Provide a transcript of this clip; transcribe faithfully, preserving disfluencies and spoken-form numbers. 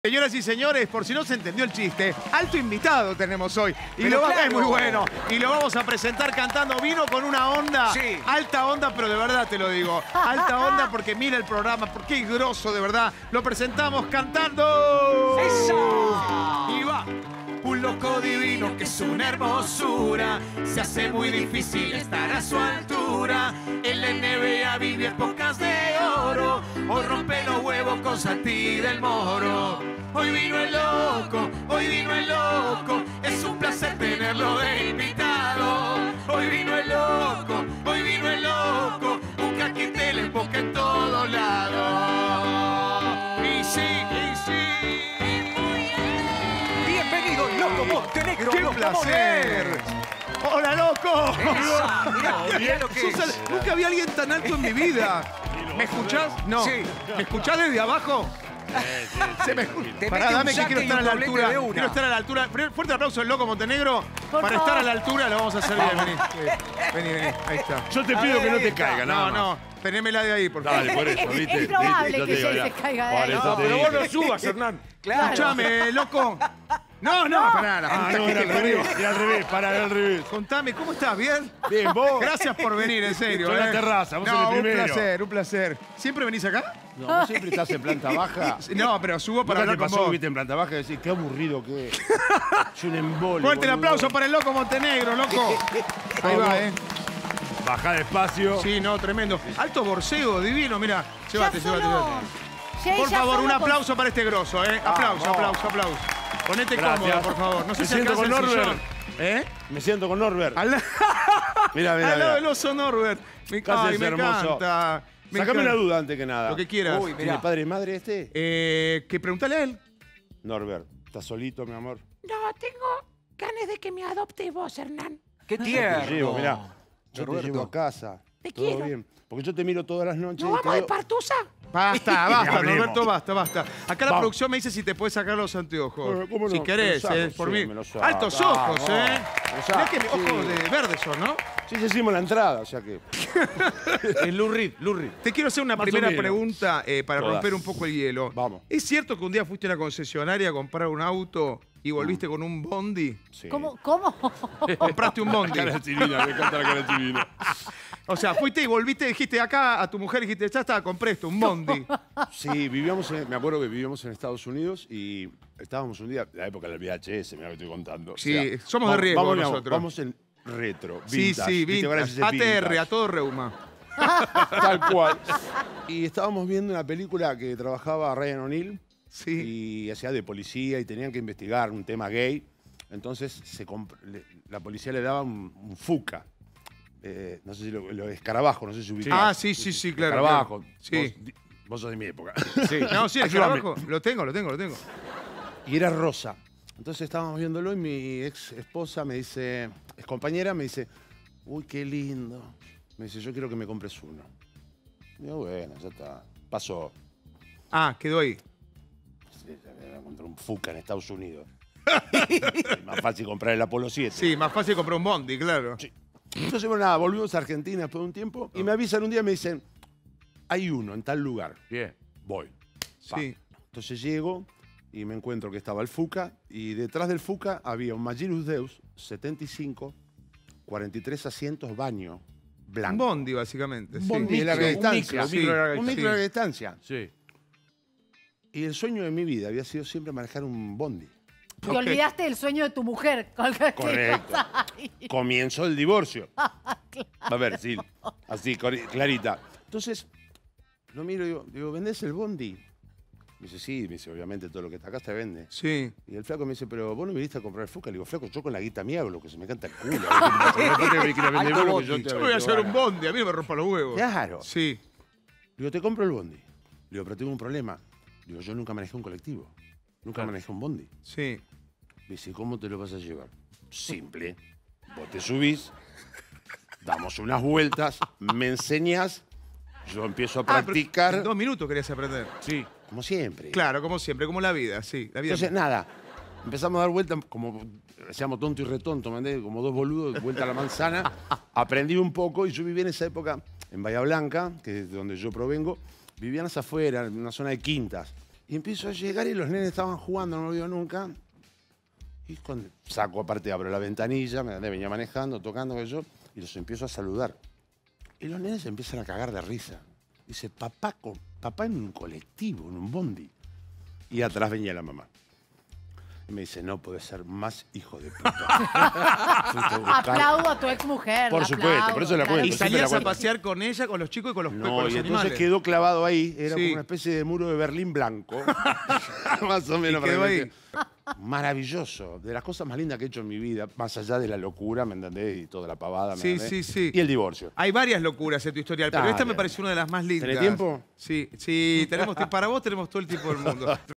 Señoras y señores, por si no se entendió el chiste, alto invitado tenemos hoy. Y Pero lo va, claro. es muy bueno. Y lo vamos a presentar cantando. Vino con una onda, Sí. alta onda, pero de verdad te lo digo. Alta onda porque mira el programa, porque es grosso, de verdad. Lo presentamos cantando. ¡Esa! Y va. Un loco divino que es una hermosura. Se hace muy difícil estar a su altura. En la N B A vive épocas de oro. Hoy rompe los huevos con Santi del Moro. Hoy vino el loco, hoy vino el loco. Es un placer tenerlo de invitado. Hoy vino el loco, hoy vino el loco. Un caquete le emboca en todos lados. Y sí, y sí. Bienvenido, Loco Montenegro. ¡Qué Loco placer! Montenegro. ¡Hola, loco! Esa, mirá, mirá lo que Sos es. al- Nunca vi a alguien tan alto en mi vida. ¿Me escuchás? No. Sí. ¿Me escuchás desde abajo? Se me Te Pará, mete un dame que saque quiero y estar a un la doblete altura. de una. Quiero estar a la altura. Fuerte aplauso al Loco Montenegro. Por Para favor. estar a la altura lo vamos a hacer bien. Vení, vení, vení. Ahí está. Yo te pido Ahí, que no ahí te está. caiga, nada No, no. Tenémela de ahí, por favor. Dale, por eso, ¿viste? Es probable Yo que te digo, se- ya. se caiga de Por ahí. eso No, te Pero dije. vos no subas, Hernán. Claro. Escuchame, loco. No, no, pará. La Ah, puta no, que era al te revés, parió. era al revés, para, era al revés. Contame, ¿cómo estás? ¿Bien? Bien, vos. Gracias por venir, en serio. Yo en la ¿eh? terraza, vos no, en el un primero. placer, un placer. ¿Siempre venís acá? No, vos siempre estás en planta baja. No, pero subo para ¿Nunca hablar te con pasó que vos. viste en planta baja y decís, qué aburrido que es? Es un embole. Fuerte el boludo. aplauso para el Loco Montenegro, loco. Ahí va, ¿eh? Bajá despacio. Sí, no, tremendo. Alto borcego, divino, mira. Llévate, Ya llévate, solo- llévate. Ya- Por ya favor, solo un con- aplauso para este grosso, ¿eh? Aplauso, Vamos. aplauso, aplauso. Ponete Gracias. cómodo, por favor. No sé Me si siento alcanza con el Norbert. sillón. ¿Eh? Me siento con Norbert. Al, Mira, al mira, lado del mira. oso Norbert. Me, Casi ay, es me hermoso. encanta. Me Sácame encanta. una duda antes que nada. Lo que quieras. Uy, ¿Tiene mirá. padre y madre este? Eh, que preguntale a él. Norbert, ¿estás solito, mi amor? No, tengo ganas de que me adopte vos, Hernán. Qué Te tierno. llevo, mirá. Yo te Roberto. llevo a casa. Te Todo quiero. bien. Porque yo te miro todas las noches. ¿No y te vamos de digo- partusa? Basta, Ni basta, hablemos. Roberto, basta, basta. Acá la Vamos. producción me dice si te puedes sacar los anteojos. Bueno, ¿cómo no? Si querés, Me los saco, eh, por sí, mí. me los saco. Altos Ah, ojos, no, ¿eh? me los Mirá saco, que sí. ojos de verde son, ¿no? Sí, ya hicimos la entrada, o sea que. Es Lou Reed, Lou Reed. Te quiero hacer una Más o primera menos. pregunta eh, para Todas. romper un poco el hielo. Vamos. ¿Es cierto que un día fuiste a la concesionaria a comprar un auto y volviste Mm. con un bondi? Sí. ¿Cómo? ¿Cómo? Compraste un bondi. Cara chilina, me encanta la cara chilina. O sea, fuiste y volviste, dijiste acá a tu mujer, dijiste, ya está, compré esto, un bondi. Sí, vivíamos en- me acuerdo que vivíamos en Estados Unidos y estábamos un día, la época del V H S, me estoy contando. O Sí, sea, somos de vamos- riesgo vamos, digamos, nosotros. Vamos en retro, Sí, vintage. sí, ¿viste? Ahora se vintage. dice A T R, vintage. a todo reuma. Tal cual. Y estábamos viendo una película que trabajaba Ryan O'Neill Sí. y hacía de policía y tenían que investigar un tema gay. Entonces se comp- le- la policía le daba un, un Fuca. Eh, no sé si lo, lo escarabajo, no sé si ubicás. Ah, sí, sí, sí, claro. Escarabajo. claro. Sí. Vos, di- vos sos de mi época. Sí. No, sí, el Ayúdame. escarabajo. Lo tengo, lo tengo, lo tengo. Y era rosa. Entonces estábamos viéndolo y mi ex esposa me dice, ex compañera me dice, uy, qué lindo. Me dice, yo quiero que me compres uno. Y digo, bueno, ya está. Pasó. Ah, quedó ahí. Sí, ya me voy a comprar un Fuca en Estados Unidos. Es más fácil comprar el Apolo siete. Sí, más fácil comprar un bondi, claro. Sí. Entonces, bueno, nada, volvimos a Argentina después de un tiempo y me avisan un día y me dicen, hay uno en tal lugar. Bien, voy. Pa. Sí. Entonces llego y me encuentro que estaba el Fuca y detrás del Fuca había un Magirus Deus setenta y cinco, cuarenta y tres asientos, baño, Un blanco. bondi, básicamente. Un sí. bondi de larga Un distancia. micro, un micro de larga Un micro de larga distancia. Sí. Y el sueño de mi vida había sido siempre manejar un bondi. Te Ok. olvidaste del sueño de tu mujer. Correcto. Comienzo del divorcio. A ver, sí. Así, cori- clarita. Entonces, lo miro y digo, digo, ¿vendés el bondi? Me dice, sí. Me dice, obviamente todo lo que está acá se vende. Sí. Y el flaco me dice, pero vos no viniste a comprar el Fuca. Le digo, flaco, yo con la guita mía hago lo que se me canta el culo. Alto bondi. Yo voy a hacer un bondi, a mí no me rompa los huevos. Claro. Sí. Digo, te compro el bondi. Digo, pero tengo un problema. Digo, yo nunca manejé un colectivo. Nunca manejé un bondi. Sí. Me dice, ¿cómo te lo vas a llevar? Simple. Vos te subís, damos unas vueltas, me enseñás, yo empiezo a Ah, pero practicar, en dos minutos querías aprender. Sí. como siempre. Claro, como siempre, como la vida, sí. La vida. Entonces, nada, empezamos a dar vueltas, como hacíamos tonto y retonto, ¿me entendés? Como dos boludos, vuelta a la manzana. Aprendí un poco y yo viví en esa época en Bahía Blanca, que es de donde yo provengo, vivían afuera, en una zona de quintas. Y empiezo a llegar y los nenes estaban jugando, no lo veo nunca. Y cuando saco, aparte abro la ventanilla, me venía manejando, tocando que yo, y los empiezo a saludar. Y los nenes se empiezan a cagar de risa. Dice, papá, con, papá en un colectivo, en un bondi. Y atrás venía la mamá. Y me dice, no puede ser más hijo de puta. Fuiste a buscar- Aplaudo a tu ex mujer. Por supuesto, por eso la cuento. Y siempre salías la a cuento. pasear con ella, con los chicos y con los, No, con los y entonces animales. quedó clavado ahí. Era Sí. como una especie de muro de Berlín blanco. Más o menos. Y quedó para que ahí. me- Maravilloso. De las cosas más lindas que he hecho en mi vida, más allá de la locura, ¿me entendés? Y toda la pavada, ¿me Sí, entendés? sí, sí. Y el divorcio. Hay varias locuras en tu historial, pero Dale. esta me pareció una de las más lindas. ¿Tenés tiempo? Sí, sí, tenemos tiempo. Para vos tenemos todo el tiempo del mundo.